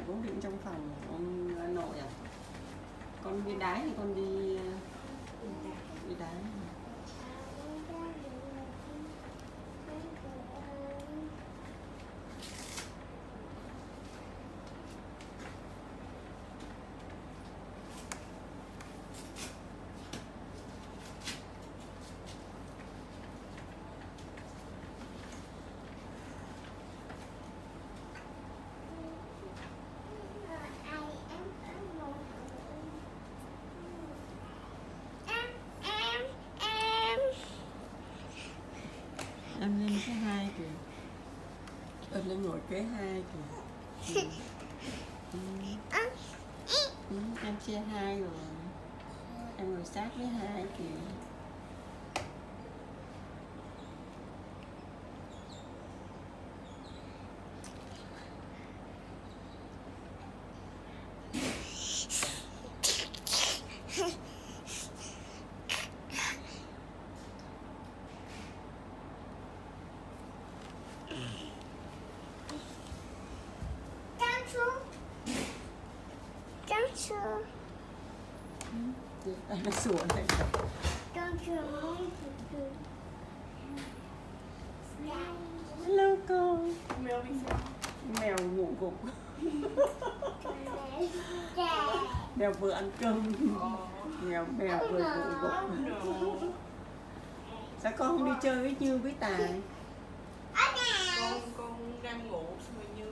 cố định trong phòng ông nội à? Con đi đái thì con đi đái. Em lên cái 2 kìa. Em lên ngồi kế 2 kìa. Em chia 2 rồi. Em ngồi sát với 2 kìa. Đây nó sủa này. Hello con. Mèo bị sao? Mèo ngủ gục. Mèo vừa ăn cơm. Mèo vừa ngủ gục. Sao con không đi chơi với Như với Tài? Con đang ngủ rồi Như.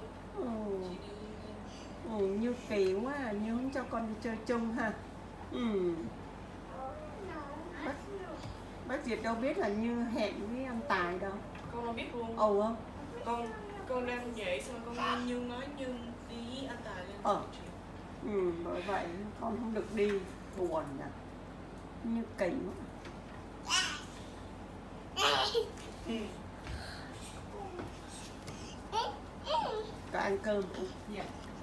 Như kỳ quá à. Như không cho con đi chơi chung ha. Bác Diệt đâu biết là Như hẹn với anh Tài đâu. Con đâu biết luôn. Không? Con đang dậy xong con nghe Như nói Như đi với anh Tài lên. Bởi vậy con không được đi, buồn à. Như kỳ quá. Có ăn cơm không? Dạ.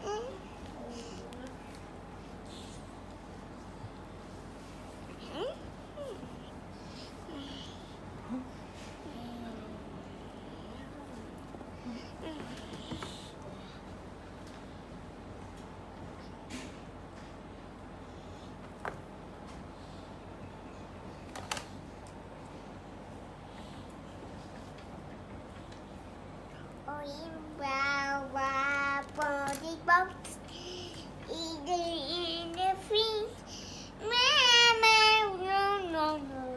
Body box either in the freeze. Mama, no.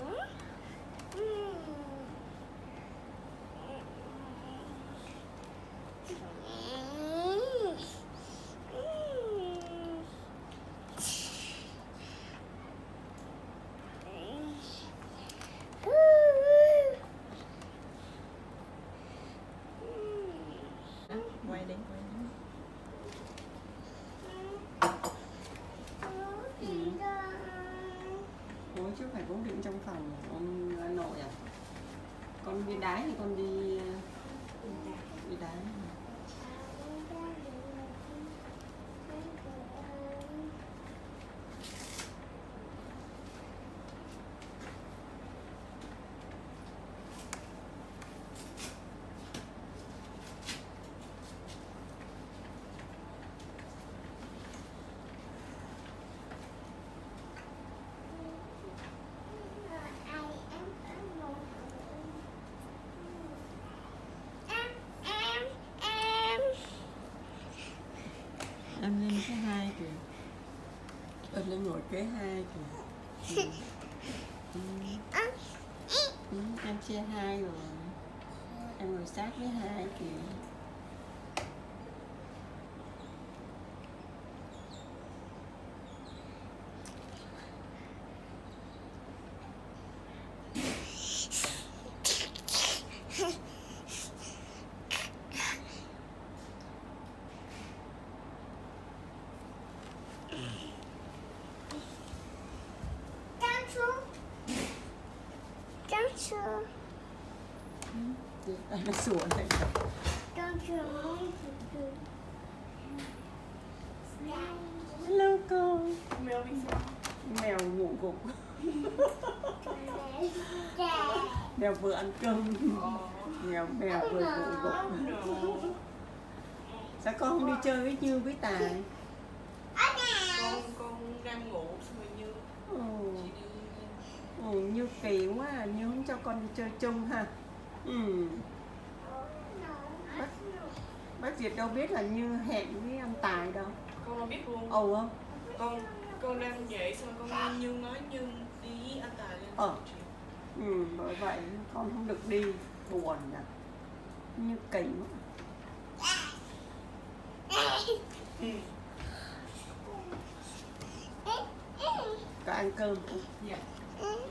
Quay đi. Ủa chứ phải cố định trong phòng ông nội à? Con đi đái thì con đi đái. Em lên cái 2 kìa. Em lên ngồi kế 2 kìa. Em chia 2 rồi. Em ngồi sát với 2 kìa. Đây nó sủa này. Hello con. Mèo bị sao? Mèo ngủ gục. Mèo vừa ăn cơm. Mèo vừa ngủ gục. Sao con không đi chơi với Như với Tài? Con đang ngủ xong rồi Như chị đi. Như kỳ quá à. Như không cho con đi chơi chung ha. Bác Diệp đâu biết là Như hẹn với anh Tài đâu. Con đâu biết luôn. Không? Con đang dậy xong rồi con nghe Như nói Như đi với anh Tài lên chuyện. Bởi vậy con không được đi, buồn à. Như kỳ quá. Có ăn cơm không? Dạ.